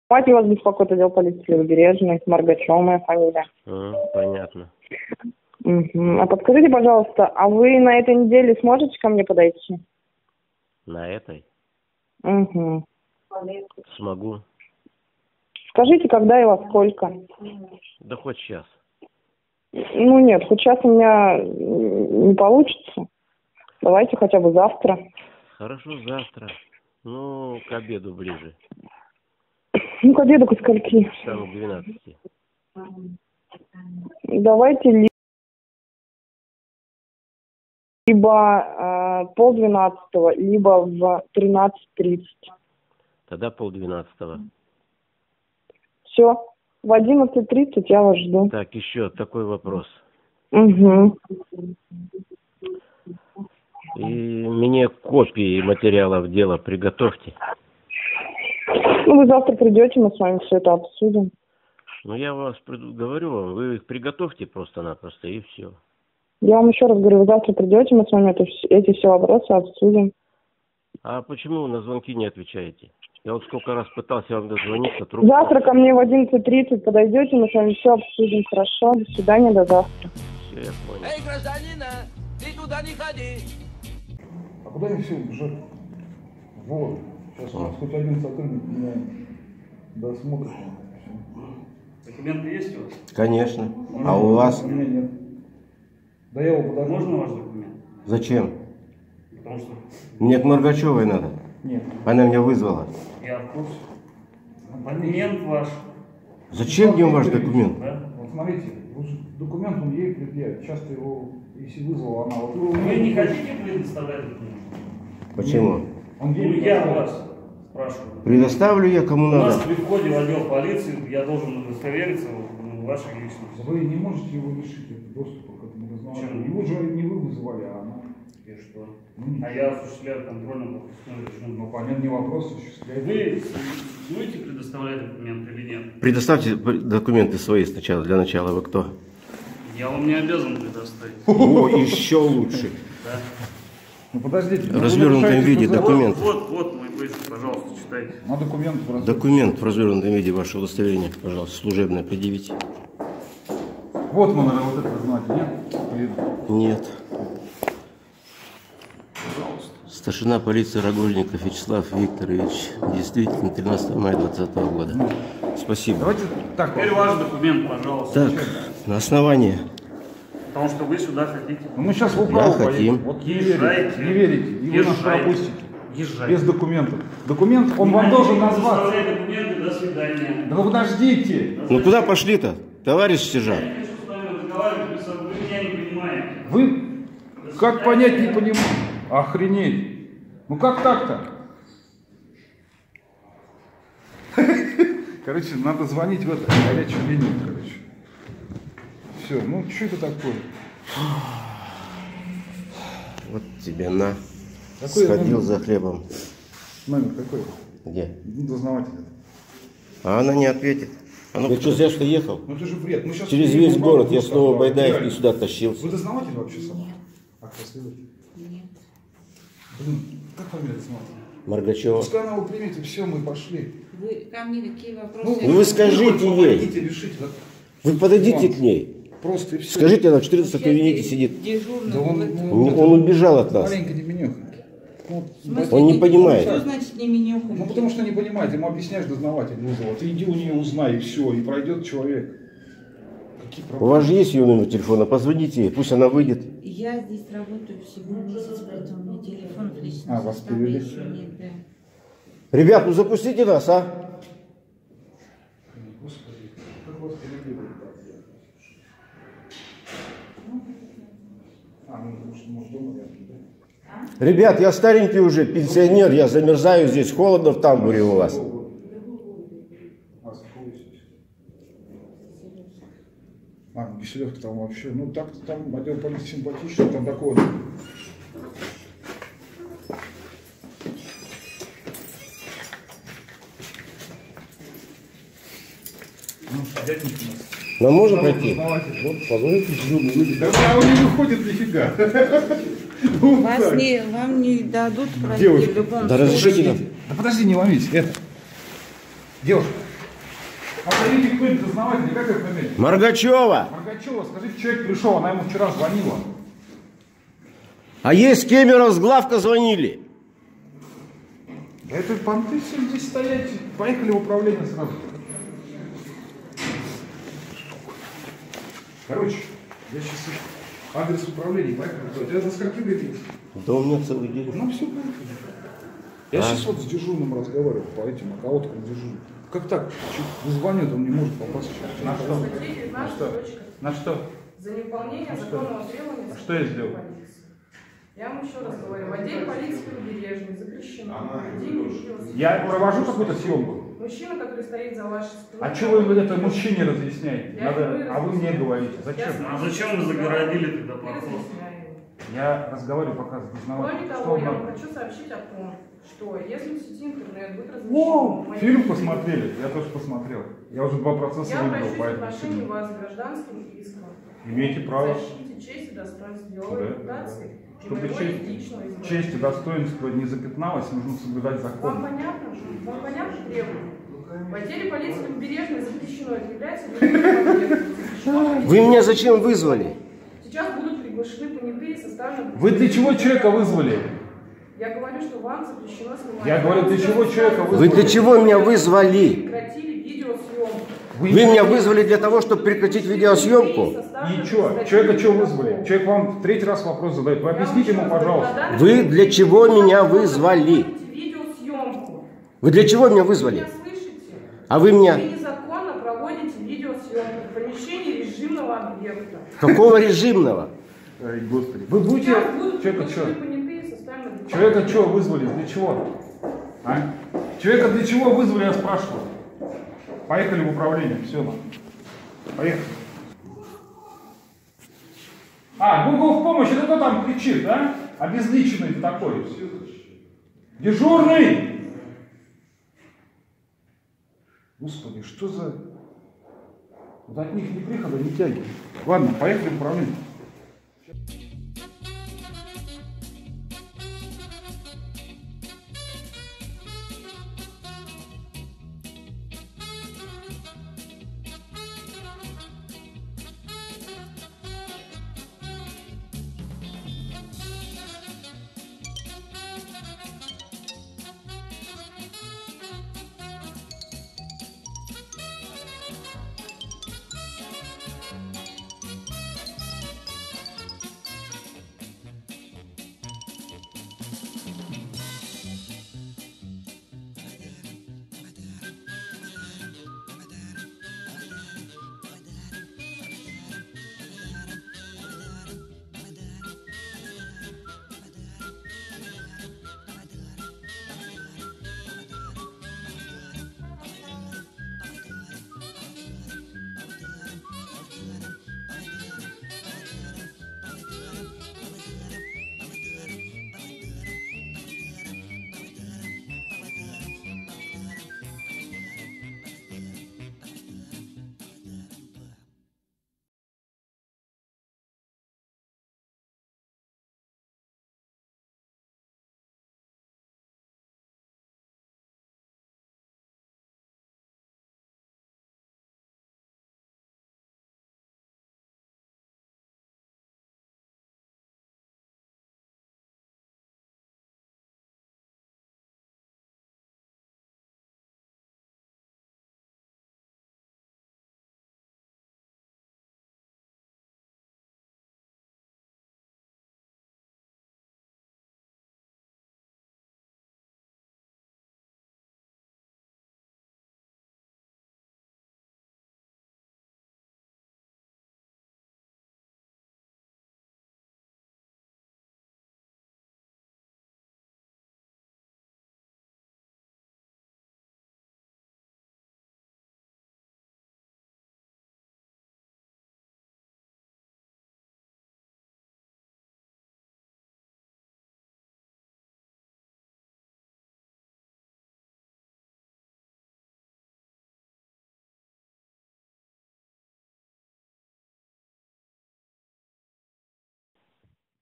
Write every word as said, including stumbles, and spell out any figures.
Давайте вас беспокоит отдел полиции Левобережный, Маргачева моя фамилия. А, понятно. Угу. А подскажите, пожалуйста, а вы на этой неделе сможете ко мне подойти? На этой? Угу. Смогу. Скажите, когда и во сколько? Да хоть сейчас. Ну нет, хоть сейчас у меня не получится. Давайте хотя бы завтра. Хорошо, завтра. Ну, к обеду ближе. Ну, к обеду, к скольки? Часам к двенадцати. Давайте ли... либо э, полдвенадцатого, либо в тринадцать тридцать. Тогда полдвенадцатого. Все, в одиннадцать тридцать я вас жду. Так, еще такой вопрос. Угу. И мне копии материалов дела приготовьте. Ну, вы завтра придете, мы с вами все это обсудим. Ну, я вас приду, говорю вам, вы их приготовьте просто-напросто, и все. Я вам еще раз говорю, вы завтра придете, мы с вами это, эти все вопросы обсудим. А почему вы на звонки не отвечаете? Я вот сколько раз пытался вам дозвониться, трубку... Завтра ко мне в одиннадцать тридцать подойдете, мы с вами все обсудим, хорошо? До свидания, до завтра. Все, я понял. Эй, гражданина, ты туда не ходи. А куда они все убежат? Вот. Сейчас у нас хоть один сотрудник меня досмотрит. Документы есть у вас? Конечно. А у вас? У меня нет. Да я его подожду. Можно ваш документ? Зачем? Потому что Мне к Маргачевой надо. Нет. Она меня вызвала. я в курсе. Документ ваш. Зачем мне ваш документ? Да? Вот смотрите, вот документ он ей предъявит. Часто его, если вызвала она, вот Вы не хотите предоставлять документ? Почему? Он Ну, ей я предъявит. вас спрашиваю. Предоставлю я кому У нас надо. при входе в отдел полиции я должен удостовериться в вашей личности. Вы не можете его лишить доступа к этому дознавателю. Почему? Его же не вы вызывали, а она. И что? Ну, ничего. А я осуществляю контрольно-пропускной режим. Ну, понятно, не вопрос, осуществляет. Вы будете предоставлять документы или нет? Предоставьте документы свои сначала. Для начала вы кто? Я вам не обязан предоставить. О, еще лучше. Да? Ну подождите. В развернутом виде документ. Вот, вот мой бейджик, пожалуйста, читайте. На документ в развернутом. Документ в развернутом виде, ваше удостоверение, пожалуйста, служебное предъявите. Вот мы, наверное, вот это знаете, нет? Нет. Старшина полиции Рогожников Вячеслав Викторович. Действительно, тринадцатого мая двадцатого года. Спасибо. Давайте так. Теперь ваш документ, пожалуйста. Так, на основании. Потому что вы сюда хотите. Ну, мы сейчас в управу Да, хотим. поедем. Вот не верите, Езжайте. не верите. И вы нас Езжайте. пропустите. Езжайте. Без документов. Документ, он Не вам хотите должен назваться. предоставлять документы, до свидания. Да ну подождите. Ну куда пошли-то, товарищ сержант? Я не хочу с вами разговаривать, вы, со- вы меня не понимаете. Вы как понять не понимаете? Охренеть. Ну как так-то? Короче, надо звонить в эту горячую линию, короче. Все, ну что это такое? Вот тебе на. Какой Сходил номер? за хлебом. Номер какой? Где? Ну, дознаватель. А она не ответит. А ну, я что, зря что ехал? Ну это же бред. Мы сейчас Через едем весь в город Бабу, я снова да, Байдаев реально. не сюда тащился. Вы дознаватель вообще сама? А кто следователь? Нет. Блин, как фамилия дознавателя? Маргачева. Пускай она его примет, и все, мы пошли. Вы ко мне какие вопросы? Ну, Ну вы скажите ей. Помогите решить. Да. Вы подойдите к ней. Просто и все. Скажите, она в четырнадцатом Сейчас кабинете здесь сидит. Дежурный. Да он, вот. ну, Он, он убежал от нас. маленько не менюха. Ну, В смысле, Он не понимает. Что значит не менюха? ну потому что не понимает, ему объясняешь дознаватель вызвал. Ты иди у нее узнай, и все, и пройдет человек. Какие У проблемы? вас же есть ее номер телефона, позвоните ей, пусть она выйдет. Я здесь работаю всего месяц, поэтому у меня телефон в личном А, вас составе привели? еще нет, да. Ребят, ну запустите нас, а? Господи, как вас перебили? А, ну потому что, может, дома рядом, да? Ребят, я старенький уже, пенсионер, я замерзаю здесь, холодно в тамбуре у вас. А, с какого здесь? А, ну, Киселевка там вообще, ну так-то там отдел полиции симпатичный, там такое. Ну, дяденька у нас. Нам можно пройти? Дознаватель. Вот, позвоните дежурный, выйдет. Да а он не выходит нифига. Ну, Вас так. не, вам не дадут пройти Девушка, в любом да случае. разрешите нам. Да подожди, не ломись. Это. Девушка, Позовите кто-нибудь дознавателя, как это фамилия? Моргачева. Моргачева, скажите, человек пришел, она ему вчера звонила. А есть Кемеров с главка звонили. Это понты все здесь стоять. Поехали в управление сразу. Короче, я сейчас адрес управления, поехали. У тебя до скольки времени? Да у меня целый день. Ну все, поехали. Я а? сейчас вот с дежурным разговариваю по этим околоткам дежурным. Как так? Звонит, он не может попасть. На что? На что? На что? За невыполнение законного требования. Что я сделал? Я вам еще раз говорю, в отделе полиции Побережный запрещено. Я провожу какую-то съемку. Мужчина, который стоит за вашей спиной. А что вы это мужчине разъясняете? Надо, а вы мне говорите. Зачем? А зачем вы загородили тогда парковку? Я разговариваю пока с дознавателем. Кроме того, я вам хочу сообщить о том, что если в сети интернет будет О, размещен... фильм посмотрели? Я тоже посмотрел. Я уже два процесса Я видел обращусь по в этому отношении фильму. вас с гражданским иском. Имеете право. Защите чести, достоинства, деловой Да, репутации. Чтобы честь, честь и достоинство не запятналось, нужно соблюдать закон. Вам понятно? Вам понятно требования? В отделе полиции Побережный запрещено. Это является запрещено. Вы меня зачем вызвали? Сейчас будут приглашены понятые, составлены... Вы для чего человека вызвали? Я говорю, что вам запрещено снимать. Я говорю, для чего человека вызвали? Вы для чего меня вызвали? Прекратили видеосъемку. Вы меня вызвали для того, чтобы прекратить видеосъемку? И что? Человека что вызвали? Человек вам в третий раз вопрос задает. Вы объясните ему, пожалуйста. Вы для чего меня вызвали? Вы для чего меня вызвали? А вы меня... Вы незаконно проводите видеосъемку в помещении режимного объекта. Какого режимного? Ой, Господи. Вы будете... Человека что? Человека что вызвали? Для чего? А? Человека для чего вызвали, я спрашиваю. Поехали в управление. Все, нам. Поехали. А, Google в помощь, это кто там кричит, да? Обезличенный ты такой. Дежурный! Господи, что за... Вот от них ни прихода, ни тяги. Ладно, поехали в управление.